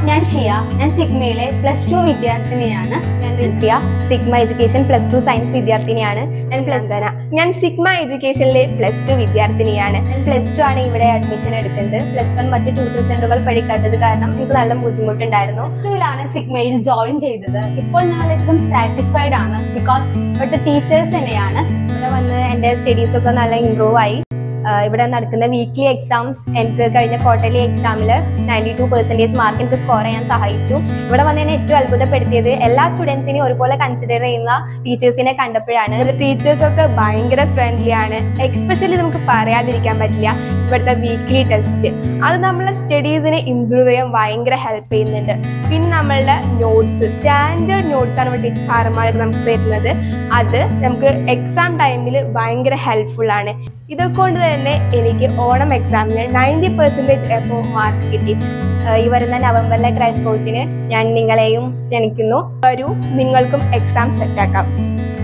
ഞാൻ ഷിയ, ഞാൻ സിഗ്മയിലെ +2 വിദ്യാർത്ഥിനിയാണ്. ഞാൻ റിൻസിയ, സിഗ്മ എഡ്യൂക്കേഷൻ +2 സയൻസ് വിദ്യാർത്ഥിനിയാണ്. ഞാൻ സിഗ്മ എഡ്യൂക്കേഷനിലെ +2 വിദ്യാർത്ഥിനിയാണ്. ഞാൻ +2 ആണ് ഇവിടെ അഡ്മിഷൻ എടുക്കുന്നത്. +1 മറ്റ് ട്യൂഷൻ സെന്ററുകൾ പഠിക്കാത്തത് കാരണം എനിക്ക് നല്ല ബുദ്ധിമുട്ടുണ്ടായിരുന്നു. +2 സിഗ്മയിൽ ജോയിൻ ചെയ്തത്. ഇപ്പോൾ ഞാൻ ഏറ്റവും സാറ്റിസ്ഫൈഡ് ആണ്. ബിക്കോസ് ഇവിടുത്തെ ടീച്ചേഴ്സ് തന്നെയാണ്. ഇവിടെ വന്ന് എൻ്റെ സ്റ്റഡീസൊക്കെ നല്ല ഇമ്പ്രൂവ് ആയി. ഇവിടെ നടക്കുന്ന വീക്ക്ലി എക്സാംസ് എനിക്ക് കഴിഞ്ഞ ക്വാർട്ടർലി എക്സാമിൽ 92% മാർക്ക് എനിക്ക് സ്കോർ ചെയ്യാൻ സഹായിച്ചു. ഇവിടെ വന്ന് എന്നെ ഏറ്റവും അത്ഭുതപ്പെടുത്തിയത് എല്ലാ സ്റ്റുഡൻസിനെയും ഒരുപോലെ കൺസിഡർ ചെയ്യുന്ന ടീച്ചേഴ്സിനെ കണ്ടപ്പോഴാണ്. ടീച്ചേഴ്സൊക്കെ ഭയങ്കര ഫ്രണ്ട്ലി ആണ്. എക്സ്പെഷ്യലി നമുക്ക് പറയാതിരിക്കാൻ പറ്റില്ല ഇവിടുത്തെ വീക്ക്ലി ടെസ്റ്റ്. അത് നമ്മളെ സ്റ്റഡീസിനെ ഇമ്പ്രൂവ് ചെയ്യാൻ ഭയങ്കര ഹെൽപ്പ് ചെയ്യുന്നുണ്ട്. പിന്നെ നമ്മളുടെ നോട്ട്സ്, സ്റ്റാൻഡേർഡ് നോട്ട്സ് ആണ് ഇവിടെ സാറന്മാരൊക്കെ നമുക്ക് തരുന്നത്. അത് നമുക്ക് എക്സാം ടൈമിൽ ഭയങ്കര ഹെൽപ്ഫുൾ ആണ്. ഇതൊക്കെ കൊണ്ട് തന്നെ എനിക്ക് ഓണം എക്സാമിന് 90% എപ്പോൾ മാർക്ക് കിട്ടി. ഈ വരുന്ന നവംബറിലെ ക്രാഷ് കോഴ്സിന് ഞാൻ നിങ്ങളെയും ക്ഷണിക്കുന്നു. വരൂ, നിങ്ങൾക്കും എക്സാം സെറ്റാക്കാം.